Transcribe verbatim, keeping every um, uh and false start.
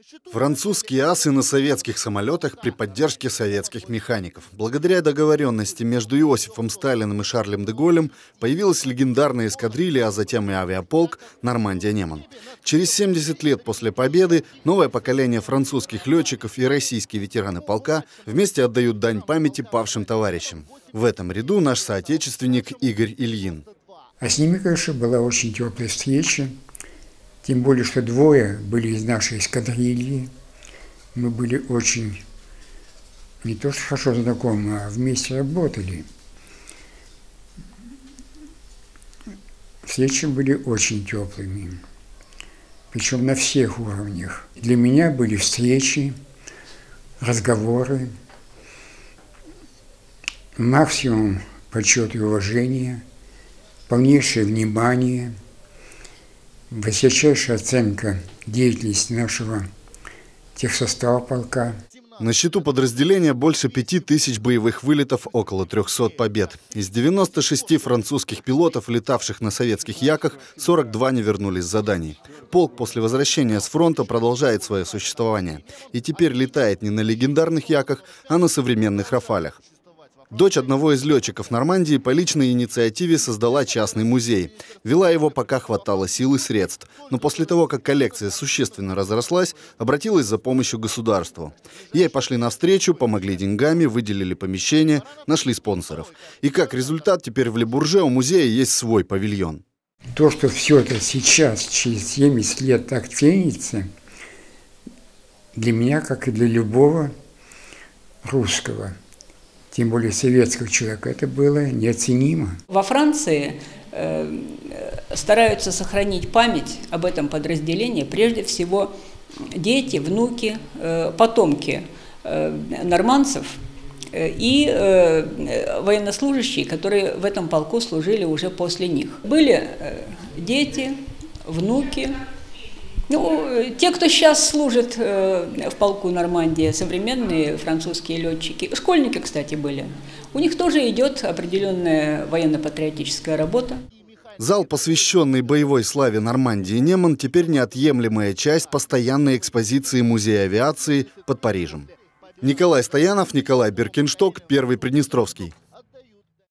Французские асы на советских самолетах при поддержке советских механиков. Благодаря договоренности между Иосифом Сталиным и Шарлем де Голлем появилась легендарная эскадрилья, а затем и авиаполк «Нормандия-Неман». Через семьдесят лет после победы новое поколение французских летчиков и российские ветераны полка вместе отдают дань памяти павшим товарищам. В этом ряду наш соотечественник Игорь Ильин. А с ними, конечно, была очень теплая встреча. Тем более, что двое были из нашей эскадрильи. Мы были очень, не то что хорошо знакомы, а вместе работали. Встречи были очень теплыми, причем на всех уровнях. Для меня были встречи, разговоры, максимум почета и уважения, полнейшее внимание, высочайшая оценка деятельности нашего техсостава полка. На счету подразделения больше пяти тысяч боевых вылетов, около трёхсот побед. Из девяноста шести французских пилотов, летавших на советских яках, сорок два не вернулись с заданий. Полк после возвращения с фронта продолжает свое существование. И теперь летает не на легендарных яках, а на современных «Рафалях». Дочь одного из летчиков Нормандии по личной инициативе создала частный музей. Вела его, пока хватало сил и средств. Но после того, как коллекция существенно разрослась, обратилась за помощью государству. Ей пошли навстречу, помогли деньгами, выделили помещение, нашли спонсоров. И как результат, теперь в Ле-Бурже у музея есть свой павильон. То, что все это сейчас, через семьдесят лет так ценится, для меня, как и для любого русского, тем более советского человека, это было неоценимо. Во Франции э, стараются сохранить память об этом подразделении, прежде всего дети, внуки, э, потомки э, нормандцев э, и э, военнослужащие, которые в этом полку служили уже после них. Были э, дети, внуки. Ну, те, кто сейчас служит э, в полку Нормандия, современные французские летчики, школьники, кстати, были, у них тоже идет определенная военно-патриотическая работа. Зал, посвященный боевой славе Нормандии-Неман, теперь неотъемлемая часть постоянной экспозиции Музея авиации под Парижем. Николай Стоянов, Николай Беркеншток, Первый Приднестровский.